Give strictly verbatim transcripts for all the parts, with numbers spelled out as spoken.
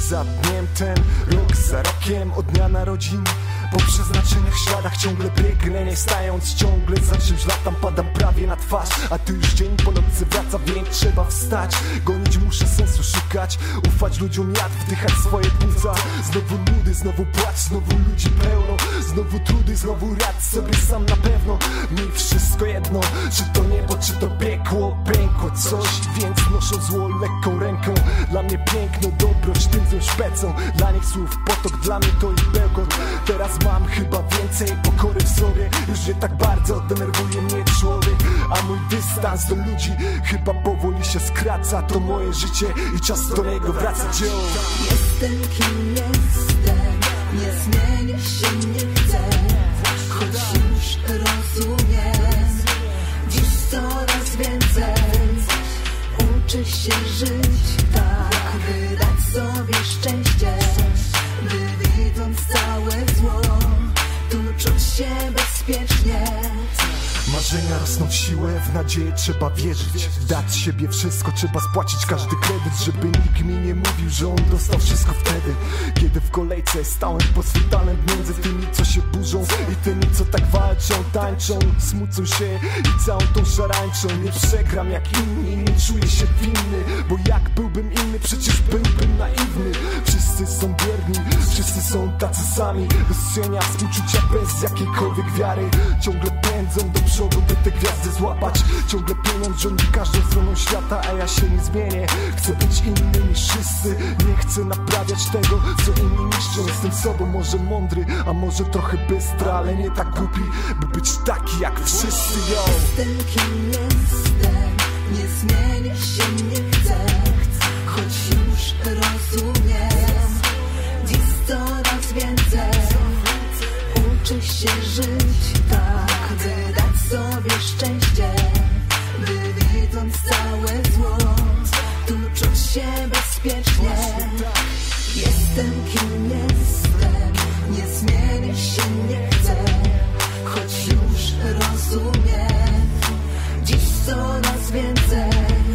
za dniem, ten rok za rokiem, od dnia narodzin. Po przeznaczeniach śladach ciągle biegnę, nie stając ciągle za czymś latam, padam prawie na twarz. A tu już dzień po nocy wraca, więc trzeba wstać. Gonić muszę, sensu szukać, ufać ludziom jak wdychać swoje płuca. Znowu nudy, znowu płacz, znowu ludzi pełno. Znowu trudy, znowu rad sobie sam na pewno. Mi wszystko jedno, czy to niebo, czy to piekło. Pękło coś, więc noszą zło lekką ręką. Dla mnie piękno, dobroć, tym złym szpecą. Dla nich słów potok, dla mnie to ich bełkot. Teraz mam chyba więcej pokory w sobie. Już nie tak bardzo denerwuje mnie człowiek. A mój dystans do ludzi chyba powoli się skraca. To moje życie i czas do niego wracać. Yo. Jestem kim jestem, nie zmienię się, nie chcę. Choć już rozumiem, dziś coraz więcej. Uczę się żyć tak, by dać sobie szczęście. By widząc całe zło, tu czuć się bezpiecznie. Marzenia rosną w siłę, w nadzieję trzeba wierzyć. Dać siebie wszystko, trzeba spłacić każdy kredyt. Żeby nikt mi nie mówił, że on dostał wszystko wtedy, kiedy w kolejce stałem pod swój talent między tymi, co się burzą i tymi, co tak walczą, tańczą, smucą się i całą tą szarańczą. Nie przegram jak inni, nie czuję się winny, bo jak byłbym inny, przecież byłbym naiwny. Wszyscy są bierni, wszyscy są tacy sami, bez cienia współczucia, bez jakiejkolwiek wiary. Ciągle pędzą do przodu, by te gwiazdy złapać. Ciągle pieniądz rządzi każdą stroną świata, a ja się nie zmienię. Chcę być inny niż wszyscy, nie chcę naprawiać tego, co inni niszczą. Jestem sobą, może mądry, a może trochę bystry, ale nie tak głupi, by być taki jak wszyscy. Yo. Jestem kim jestem, nie zmienię się, nie chcę. Choć już rozumiem, dziś coraz więcej. Uczę się żyć tak, by dać sobie szczęście. By widząc całe zło, tu czuć się bezpiecznie. Jestem kim jestem, nie zmienię się, nie chcę. Choć już rozumiem, dziś coraz więcej.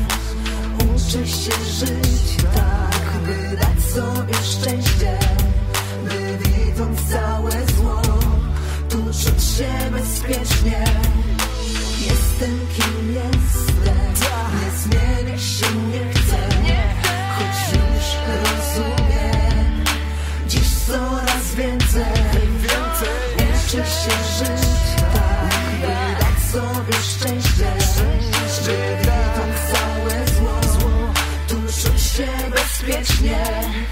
Uczę się żyć tak, by dać sobie szczęście. By widząc całe zło, tu czuć się bezpiecznie. Jestem kim jestem, nie zmienię się, nie chcę. Choć już rozumiem, dziś coraz więcej. Uczę się żyć tak, by dać sobie szczęście. By widząc całe zło, tu czuć się bezpiecznie.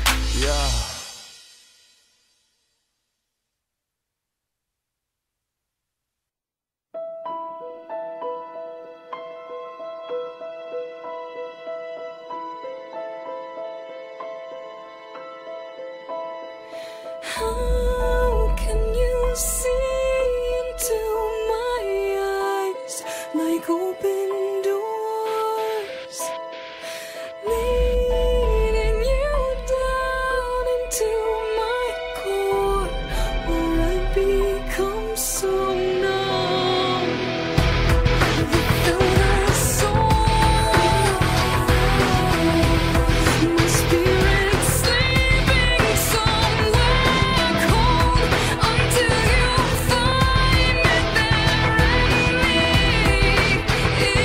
How can you see into my eyes like open doors, leading you down into my core, where I become so numb without a soul? My spirit sleeping somewhere cold until you find it there in me.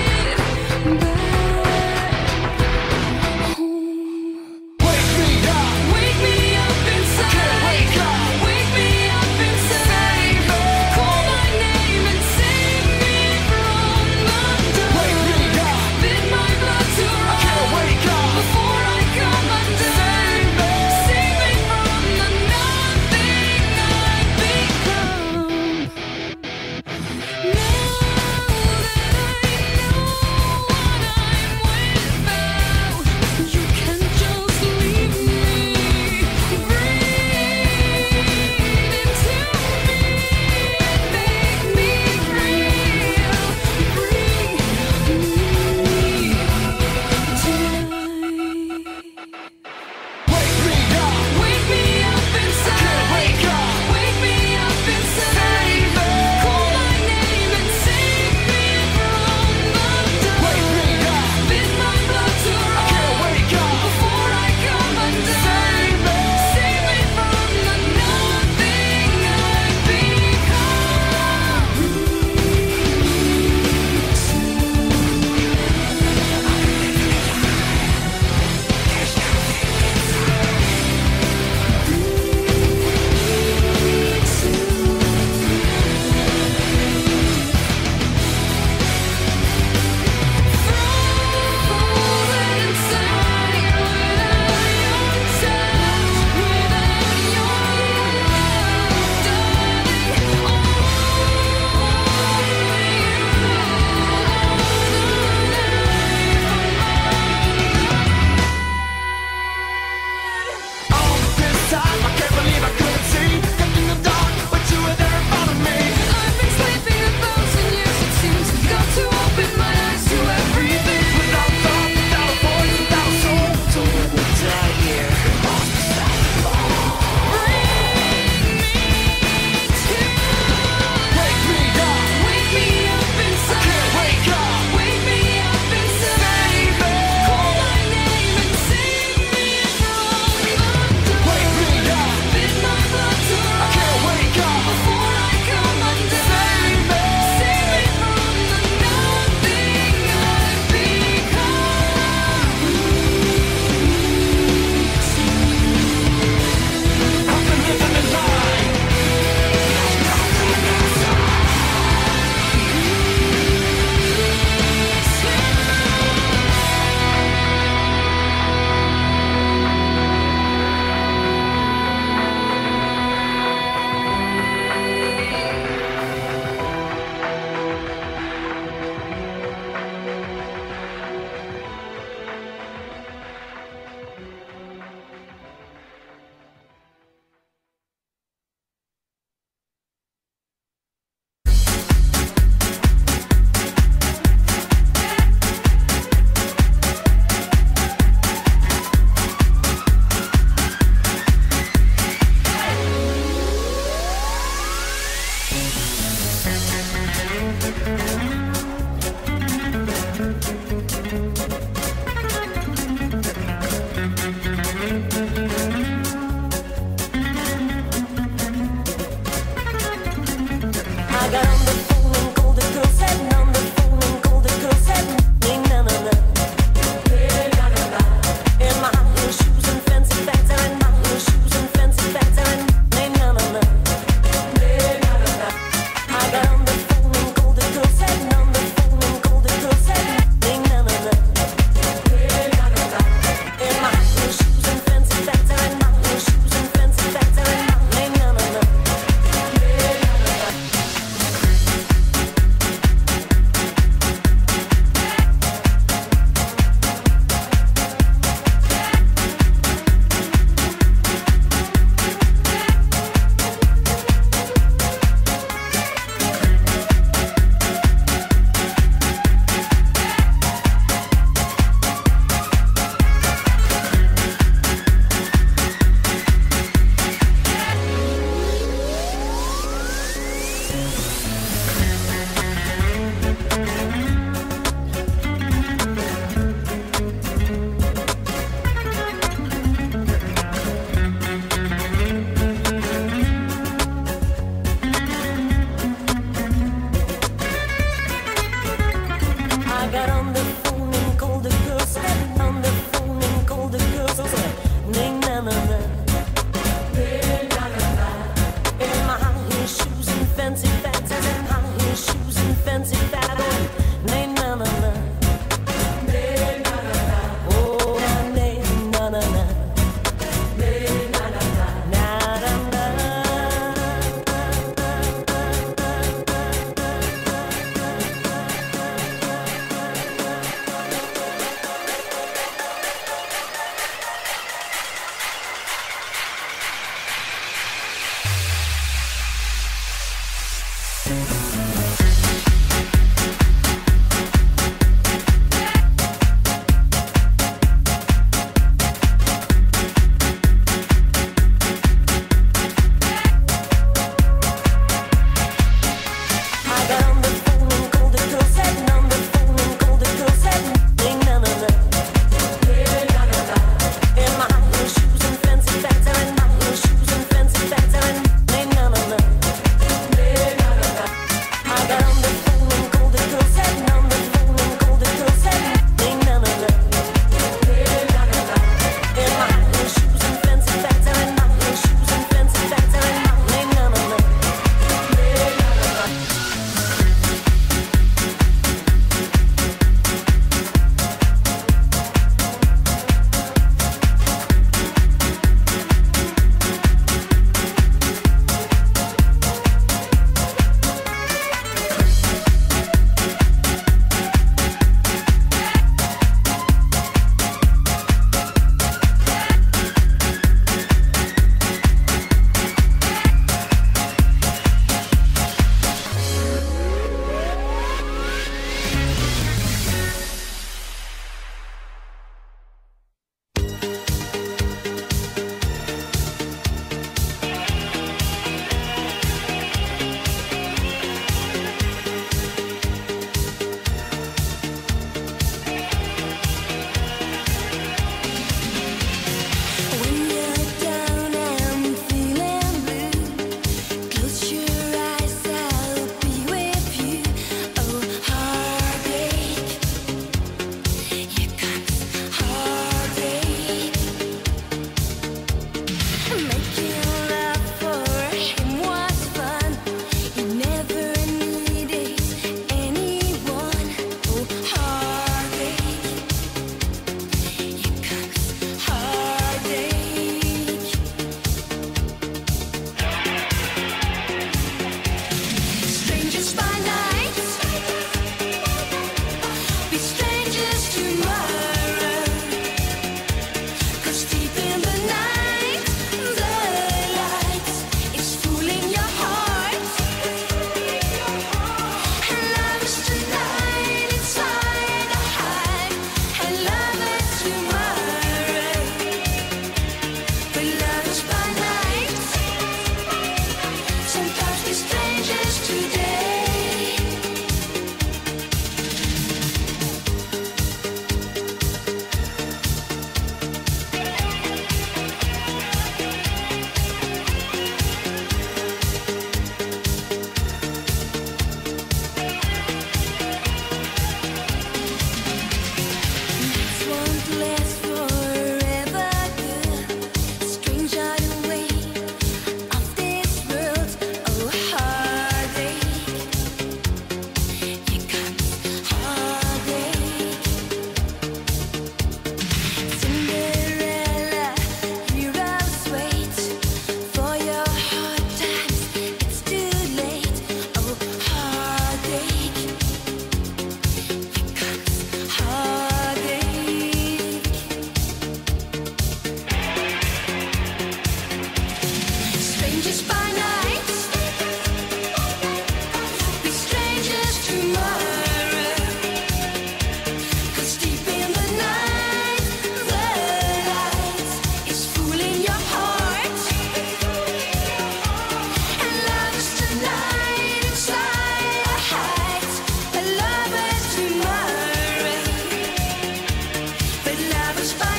But love is